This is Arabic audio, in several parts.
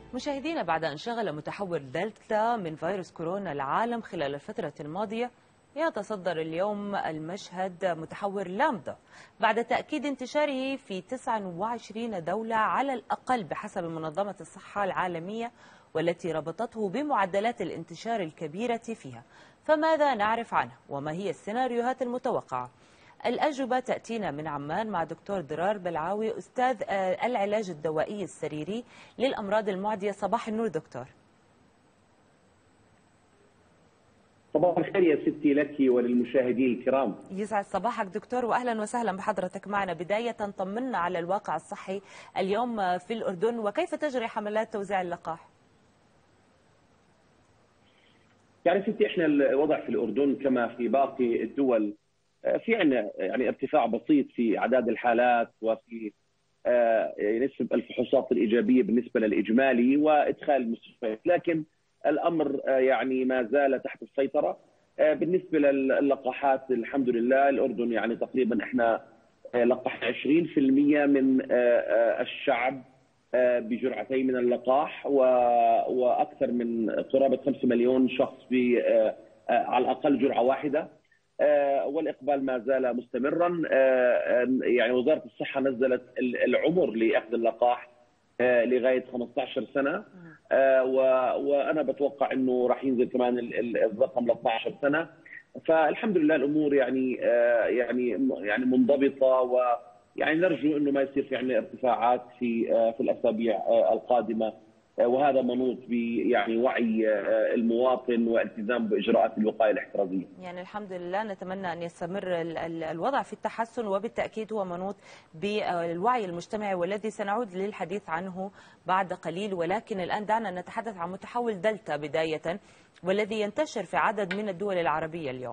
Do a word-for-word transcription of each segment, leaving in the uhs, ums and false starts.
مشاهدينا، بعد أن شغل متحور دلتا من فيروس كورونا العالم خلال الفترة الماضية، يتصدر اليوم المشهد متحور لامدا بعد تأكيد انتشاره في تسعة وعشرين دولة على الأقل بحسب منظمة الصحة العالمية، والتي ربطته بمعدلات الانتشار الكبيرة فيها. فماذا نعرف عنه وما هي السيناريوهات المتوقعة؟ الأجوبة تأتينا من عمان مع دكتور ضرار بلعاوي، أستاذ العلاج الدوائي السريري للأمراض المعدية. صباح النور دكتور. صباح الخير يا ستي لك وللمشاهدين الكرام. يسعد صباحك دكتور، وأهلا وسهلا بحضرتك معنا. بداية طمنا على الواقع الصحي اليوم في الأردن، وكيف تجري حملات توزيع اللقاح؟ يعني ستي احنا الوضع في الأردن كما في باقي الدول، في عندنا يعني ارتفاع بسيط في اعداد الحالات وفي نسبه الفحوصات الايجابيه بالنسبه للاجمالي وادخال المستشفيات، لكن الامر يعني ما زال تحت السيطره. بالنسبه للقاحات الحمد لله الاردن يعني تقريبا احنا لقحنا عشرين بالمئة من الشعب بجرعتين من اللقاح، واكثر من قرابه خمسة مليون شخص ب على الاقل جرعه واحده، والاقبال ما زال مستمرا. يعني وزاره الصحه نزلت العمر لاخذ اللقاح لغايه خمسة عشر سنه، وانا بتوقع انه راح ينزل كمان الرقم ل اثني عشر سنه. فالحمد لله الامور يعني يعني يعني منضبطه، ويعني نرجو انه ما يصير في عندنا ارتفاعات في في الاسابيع القادمه، وهذا منوط ب يعني وعي المواطن والتزام باجراءات الوقايه الاحترازيه. يعني الحمد لله، نتمنى ان يستمر الوضع في التحسن، وبالتاكيد هو منوط بالوعي المجتمعي والذي سنعود للحديث عنه بعد قليل. ولكن الان دعنا نتحدث عن متحول دلتا بدايه، والذي ينتشر في عدد من الدول العربيه اليوم.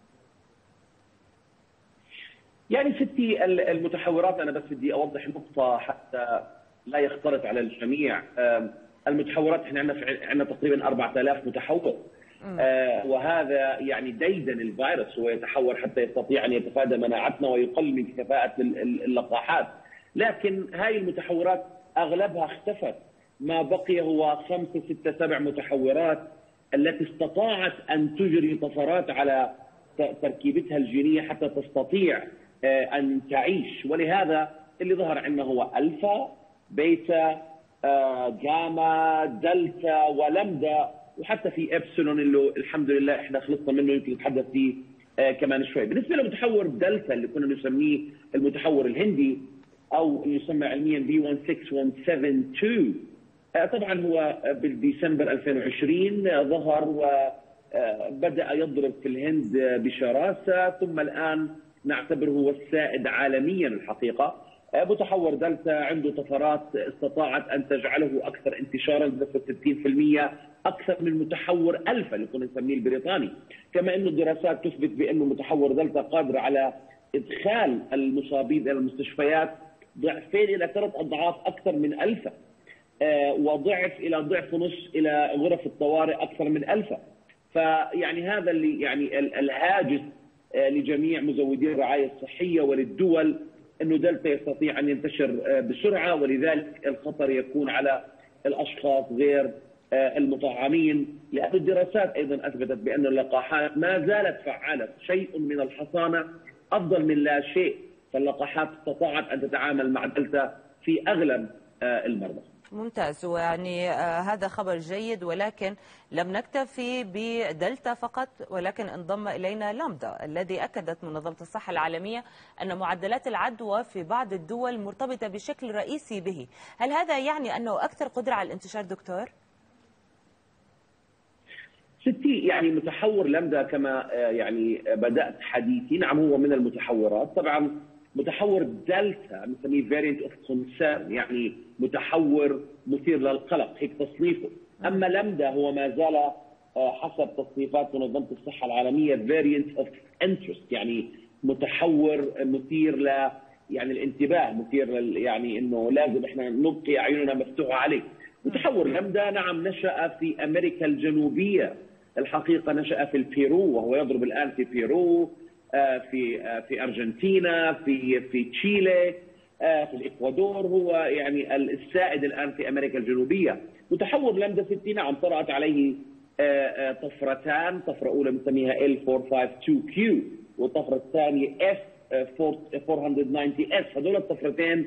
يعني ستي المتحورات، انا بس بدي اوضح نقطه حتى لا يختلط على الجميع. المتحورات احنا عندنا عندنا تقريبا أربعة آلاف متحور، آه وهذا يعني ديدن الفيروس، هو يتحور حتى يستطيع ان يتفادى مناعتنا ويقلل من كفاءه اللقاحات. لكن هاي المتحورات اغلبها اختفت، ما بقي هو خمسه سته سبع متحورات التي استطاعت ان تجري طفرات على تركيبتها الجينيه حتى تستطيع آه ان تعيش. ولهذا اللي ظهر عندنا هو الفا، بيتا، آه، جاما، دلتا ولمدا، وحتى في ابسلون اللي الحمد لله احنا خلصنا منه، يمكن نتحدث فيه آه كمان شوي. بالنسبه لمتحور دلتا اللي كنا نسميه المتحور الهندي او يسمى علميا بي واحد ستة واحد سبعة اثنين، آه طبعا هو بديسمبر ألفين وعشرين آه ظهر وبدا يضرب في الهند بشراسه، ثم الان نعتبره هو السائد عالميا الحقيقه. متحور دلتا عنده طفرات استطاعت ان تجعله اكثر انتشارا بنسبه ستين بالمئة اكثر من متحور الفا اللي كنا نسميه البريطاني. كما انه الدراسات تثبت بانه متحور دلتا قادر على ادخال المصابين الى المستشفيات ضعفين الى ثلاث اضعاف اكثر من الفا، وضعف الى ضعف ونص الى غرف الطوارئ اكثر من الفا. فيعني هذا اللي يعني الهاجس لجميع مزودي الرعايه الصحيه وللدول انه دلتا يستطيع ان ينتشر بسرعه، ولذلك الخطر يكون على الاشخاص غير المطعمين، لان الدراسات ايضا اثبتت بان اللقاحات ما زالت فعاله، شيء من الحصانه افضل من لا شيء، فاللقاحات استطاعت ان تتعامل مع دلتا في اغلب المرضى. ممتاز، ويعني آه هذا خبر جيد، ولكن لم نكتفي بدلتا فقط، ولكن انضم إلينا لامدا الذي أكدت منظمة الصحة العالمية أن معدلات العدوى في بعض الدول مرتبطة بشكل رئيسي به. هل هذا يعني أنه أكثر قدرة على الانتشار دكتور؟ ستي يعني متحور لامدا كما يعني بدأت حديثي، نعم هو من المتحورات. طبعا متحور دلتا نسميه فاريانت اوف كونسيرن، يعني متحور مثير للقلق، هيك تصنيفه. اما لامدا هو ما زال حسب تصنيفات منظمه الصحه العالميه فاريانت اوف انترست، يعني متحور مثير ل يعني الانتباه، مثير لل يعني انه لازم احنا نبقي اعيننا مفتوحه عليه. متحور لامدا نعم نشأ في امريكا الجنوبيه، الحقيقه نشأ في البيرو، وهو يضرب الان في بيرو، في في ارجنتينا، في في تشيلي، في الإكوادور، هو يعني السائد الآن في أمريكا الجنوبية. متحور لامدا ستين نعم طرأت عليه طفرتان، طفرة أولى بنسميها إل أربعمئة وخمسة وخمسين كيو والطفرة الثانية إف أربعمئة وتسعين إس. هذول الطفرتين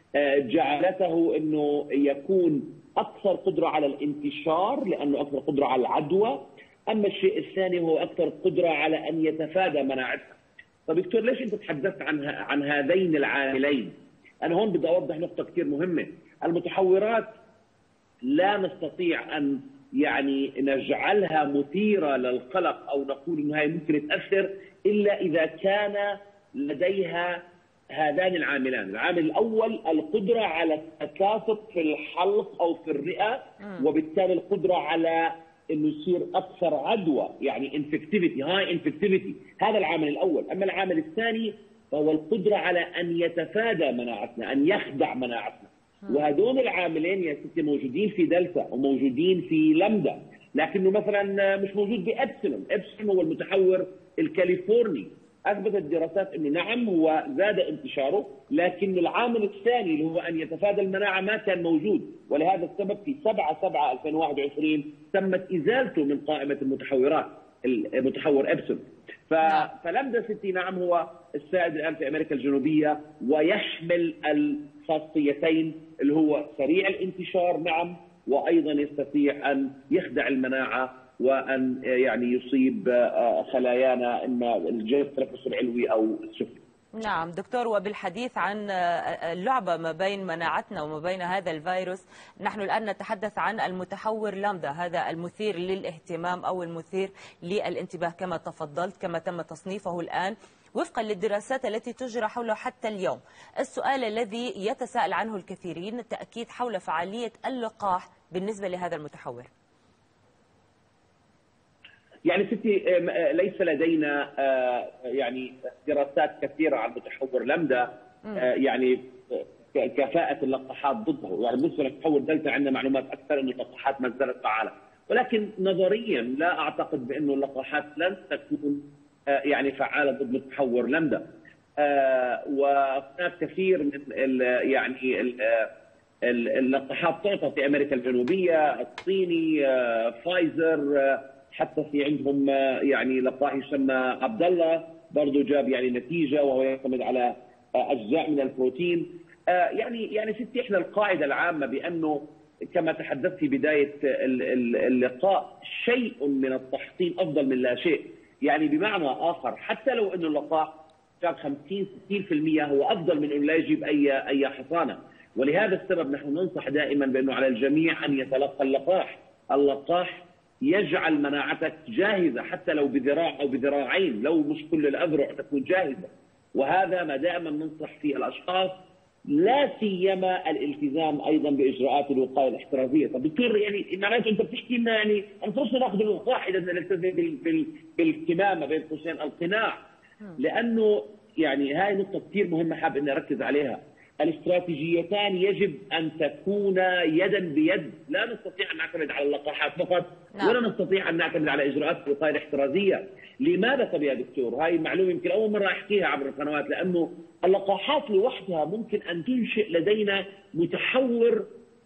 جعلته أنه يكون أكثر قدرة على الانتشار لأنه أكثر قدرة على العدوى، أما الشيء الثاني هو أكثر قدرة على أن يتفادى مناعتها. طيب دكتور ليش أنت تحدثت عن عن هذين العاملين؟ أنا هون بدي أوضح نقطة كثير مهمة. المتحورات لا نستطيع أن يعني نجعلها مثيرة للقلق أو نقول أنها ممكن تأثر إلا إذا كان لديها هذان العاملان. العامل الأول القدرة على التكاثف في الحلق أو في الرئة، وبالتالي القدرة على انه يصير اكثر عدوى، يعني انفكتيفيتي هاي انفكتيفيتي، هذا العامل الاول. اما العامل الثاني فهو القدره على ان يتفادى مناعتنا، ان يخدع مناعتنا. وهذول العاملين يا ستي موجودين في دلتا وموجودين في لامدا، لكنه مثلا مش موجود بابسلون. ابسلون هو المتحور الكاليفورني. اثبتت الدراسات انه نعم هو زاد انتشاره، لكن العامل الثاني اللي هو ان يتفادى المناعه ما كان موجود، ولهذا السبب في سبعة سبعة ألفين وواحد وعشرين تمت ازالته من قائمه المتحورات المتحور ابسلون. فلامدا ستين نعم هو السائد الان في امريكا الجنوبيه، ويحمل الخاصيتين اللي هو سريع الانتشار نعم، وايضا يستطيع ان يخدع المناعه وأن يعني يصيب خلايانا إما الجهاز التنفس العلوي أو السفلي. نعم دكتور، وبالحديث عن اللعبة ما بين مناعتنا وما بين هذا الفيروس، نحن الآن نتحدث عن المتحور لامدا، هذا المثير للاهتمام أو المثير للانتباه كما تفضلت، كما تم تصنيفه الآن وفقا للدراسات التي تجرى حوله حتى اليوم. السؤال الذي يتساءل عنه الكثيرين التأكيد حول فعالية اللقاح بالنسبة لهذا المتحور. يعني ستي ليس لدينا يعني دراسات كثيرة عن متحور لامدا يعني كفاءة اللقاحات ضده. يعني بالنسبة لمتحور دلتا عندنا معلومات أكثر أن اللقاحات ما زالت فعالة، ولكن نظريا لا أعتقد بأنه اللقاحات لن تكون يعني فعالة ضد متحور لامدا. وهناك كثير من يعني اللقاحات تعطى في أمريكا الجنوبية، الصيني فايزر، حتى في عندهم يعني لقاح يسمى عبد الله برضه جاب يعني نتيجه، وهو يعتمد على اجزاء من البروتين. يعني يعني ستي احنا القاعده العامه بانه كما تحدثت في بدايه اللقاء شيء من التحصين افضل من لا شيء. يعني بمعنى اخر حتى لو انه اللقاح جاب خمسين ستين بالمئة هو افضل من انه لا يجيب اي اي حصانه. ولهذا السبب نحن ننصح دائما بانه على الجميع ان يتلقى اللقاح. اللقاح يجعل مناعتك جاهزة حتى لو بذراع أو بذراعين، لو مش كل الأذرع تكون جاهزة. وهذا ما دائما ننصح فيه الأشخاص، لا سيما الالتزام أيضا بإجراءات الوقاية الاحترازية. طب دكتور يعني معناته أنت بتحكي لنا يعني نفرص ناخذ اللقاح إذا بدنا نلتزم بالكمامة بين قوسين القناع، لأنه يعني هاي نقطة كثير مهمة حاب إني أركز عليها. الاستراتيجيتان يجب أن تكونا يدا بيد، لا نستطيع أن نعتمد على اللقاحات فقط نعم. ولا نستطيع أن نعتمد على إجراءات الوقاية الاحترازية. لماذا طب يا دكتور؟ هاي معلومة يمكن أول مرة أحكيها عبر القنوات، لأنه اللقاحات لوحدها ممكن أن تنشئ لدينا متحور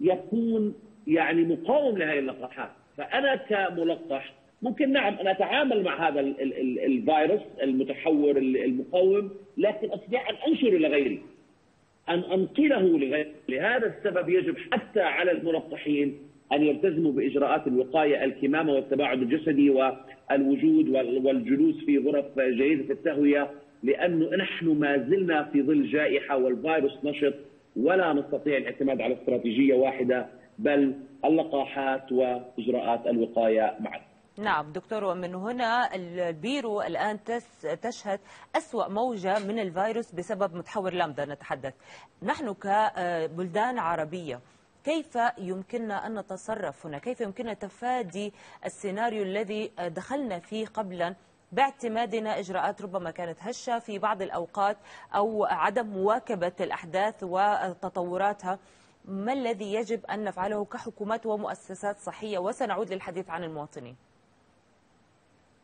يكون يعني مقاوم لهذه اللقاحات. فأنا كملقح ممكن نعم أنا أتعامل مع هذا ال ال ال الفيروس المتحور المقاوم، لكن أستطيع أن أنشره لغيري، أن أنقله لغيره. لهذا السبب يجب حتى على الملقحين أن يلتزموا بإجراءات الوقاية، الكمامة والتباعد الجسدي والوجود والجلوس في غرف جيدة التهوية، لأنه نحن ما زلنا في ظل جائحة والفيروس نشط، ولا نستطيع الاعتماد على استراتيجية واحدة بل اللقاحات وإجراءات الوقاية معا. نعم دكتور، ومن هنا البيرو الآن تشهد أسوأ موجة من الفيروس بسبب متحور لامدا نتحدث. نحن كبلدان عربية كيف يمكننا أن نتصرف هنا؟ كيف يمكننا تفادي السيناريو الذي دخلنا فيه قبلا باعتمادنا إجراءات ربما كانت هشة في بعض الأوقات أو عدم مواكبة الأحداث وتطوراتها؟ ما الذي يجب أن نفعله كحكومات ومؤسسات صحية؟ وسنعود للحديث عن المواطنين.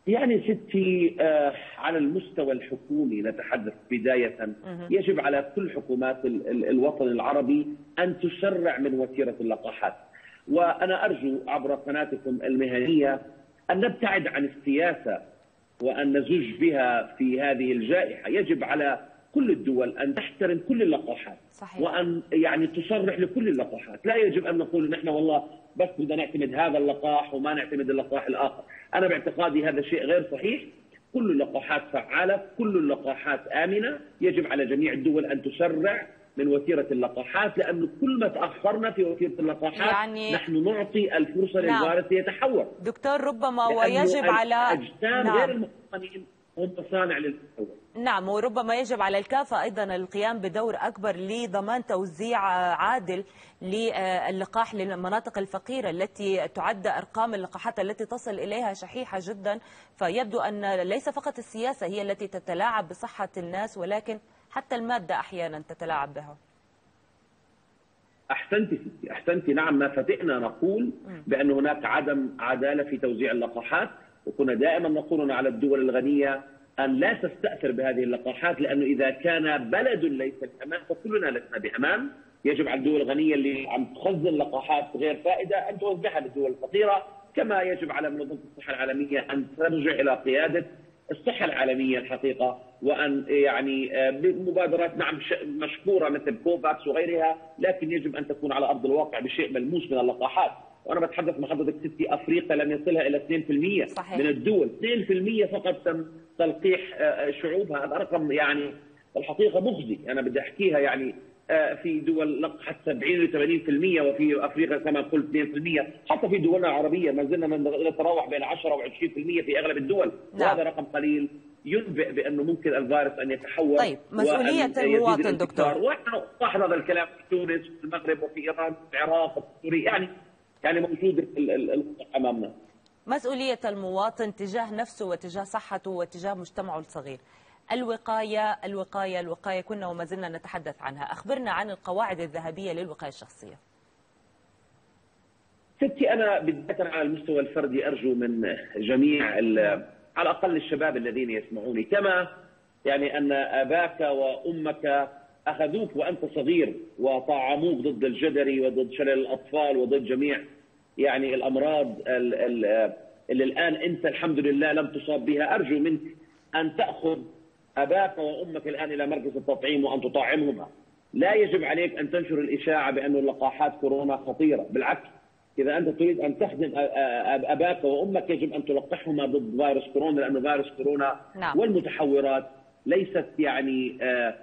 يعني ستي آه على المستوى الحكومي نتحدث بداية، يجب على كل حكومات ال ال الوطن العربي أن تسرع من وتيرة اللقاحات. وأنا أرجو عبر قناتكم المهنية أن نبتعد عن السياسة وأن نزج بها في هذه الجائحة. يجب على كل الدول أن تحترم كل اللقاحات. صحيح. وأن يعني تصرح لكل اللقاحات. لا يجب أن نقول نحن والله بس بدنا نعتمد هذا اللقاح وما نعتمد اللقاح الآخر. أنا باعتقادي هذا شيء غير صحيح. كل اللقاحات فعالة، كل اللقاحات آمنة. يجب على جميع الدول أن تسرع من وتيرة اللقاحات، لأنه كل ما تأخرنا في وتيرة اللقاحات يعني نحن نعطي الفرصة نعم. للفيروس يتحور. دكتور ربما ويجب على أجسام نعم. غير المقنعين هم صانع للتحول. نعم، وربما يجب على الكافة أيضا القيام بدور أكبر لضمان توزيع عادل للقاح للمناطق الفقيرة التي تعد أرقام اللقاحات التي تصل إليها شحيحة جدا. فيبدو أن ليس فقط السياسة هي التي تتلاعب بصحة الناس، ولكن حتى المادة أحيانا تتلاعب بها. أحسنتي ستي أحسنتي نعم. ما فتئنا نقول بأن هناك عدم عدالة في توزيع اللقاحات، وكنا دائما نقول على الدول الغنية أن لا تستأثر بهذه اللقاحات، لأنه إذا كان بلد ليس بأمان فكلنا لسنا بأمان. يجب على الدول الغنية اللي عم تخزن لقاحات غير فائدة أن توزعها للدول الفقيرة، كما يجب على منظمة الصحة العالمية أن ترجع إلى قيادة الصحة العالمية الحقيقة، وأن يعني بمبادرات نعم مشكورة مثل كوفاكس وغيرها، لكن يجب أن تكون على أرض الواقع بشيء ملموس من اللقاحات. وأنا بتحدث مع حضرتك ستي أفريقيا لم يصلها إلى اثنين بالمئة صحيح. من الدول اثنين بالمئة فقط تم تلقيح شعوبها. هذا رقم يعني الحقيقة مخزي. أنا بدي أحكيها يعني في دول لقحت سبعين وثمانين بالمئة، وفي أفريقيا كما قلت اثنين بالمئة. حتى في دولنا العربية ما زلنا نتراوح بين عشرة وعشرين بالمئة في أغلب الدول. نعم. وهذا رقم قليل ينبئ بأنه ممكن الفيروس أن يتحول. طيب، مسؤولية المواطن دكتور. ونحن لاحظ هذا الكلام في تونس وفي المغرب وفي إيران وفي العراق وفي سوريا، يعني يعني موجود الوضع أمامنا. مسؤولية المواطن تجاه نفسه وتجاه صحته وتجاه مجتمعه الصغير. الوقاية الوقاية الوقاية كنا وما زلنا نتحدث عنها. أخبرنا عن القواعد الذهبية للوقاية الشخصية. ستي أنا بداية على المستوى الفردي أرجو من جميع على الأقل الشباب الذين يسمعوني، كما يعني أن أباك وأمك أخذوك وأنت صغير وطعموك ضد الجدري وضد شلل الأطفال وضد جميع يعني الأمراض اللي الآن أنت الحمد لله لم تصاب بها. أرجو منك أن تأخذ أباك وأمك الآن إلى مركز التطعيم وأن تطعمهما. لا يجب عليك أن تنشر الإشاعة بأن اللقاحات كورونا خطيرة، بالعكس إذا أنت تريد أن تخدم أباك وأمك يجب أن تلقحهما ضد فيروس كورونا، لأنه فيروس كورونا نعم. والمتحورات ليست يعني آآ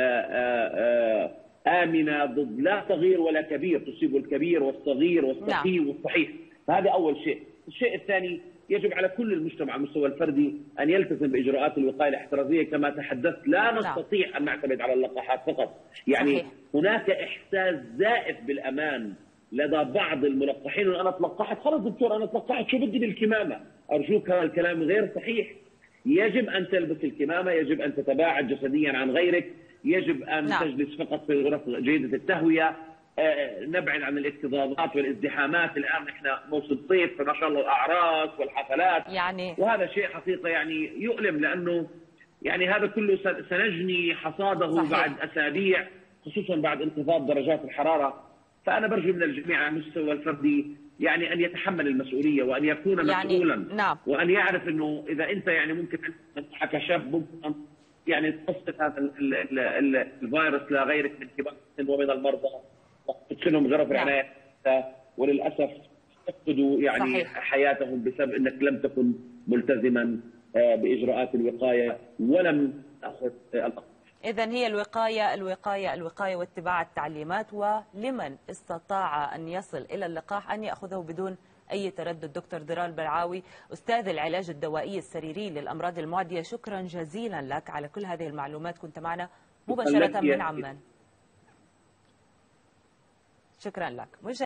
آآ آمنة ضد لا صغير ولا كبير، تصيب الكبير والصغير والسقي نعم. والصحيح. فهذا أول شيء. الشيء الثاني يجب على كل المجتمع على المستوى الفردي أن يلتزم بإجراءات الوقاية الاحترازية كما تحدثت. لا نستطيع نعم. أن نعتمد على اللقاحات فقط، يعني صحيح. هناك إحساس زائف بالأمان لدى بعض الملقحين. وأنا تلقحت خلص دكتور أنا تلقحت شو بدي بالكمامة. أرجوك هذا الكلام غير صحيح. يجب أن تلبس الكمامة، يجب أن تتباعد جسديا عن غيرك، يجب أن نعم. تجلس فقط في الغرف جيدة التهوية، آه، نبعد عن الاكتظاظات والازدحامات. الآن احنا موسم صيف فما شاء الله الأعراس والحفلات يعني، وهذا شيء حقيقة يعني يؤلم، لأنه يعني هذا كله سنجني حصاده صحيح. بعد أسابيع، خصوصا بعد انخفاض درجات الحرارة. فأنا برجو من الجميع على المستوى الفردي يعني أن يتحمل المسؤولية وأن يكون يعني مسؤولا نعم. وأن يعرف أنه إذا أنت يعني ممكن كشاب ممكن يعني تصف هذا الفيروس لغيرك من كبار السن ومن المرضى وتدخلهم غرف العناية نعم. وللأسف يفقدوا يعني صحيح. حياتهم بسبب أنك لم تكن ملتزما بإجراءات الوقاية ولم تأخذ الأخذ. إذن هي الوقاية الوقاية الوقاية واتباع التعليمات، ولمن استطاع أن يصل إلى اللقاح أن يأخذه بدون أي تردد. دكتور ضلال برعاوي أستاذ العلاج الدوائي السريري للأمراض المعدية، شكرا جزيلا لك على كل هذه المعلومات. كنت معنا مباشرة من عمان. شكرا لك.